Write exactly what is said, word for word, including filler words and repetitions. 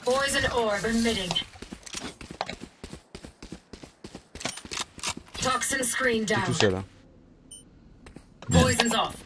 Poison orb emitting. Toxin screen Tout down. seul, hein. Poison's off.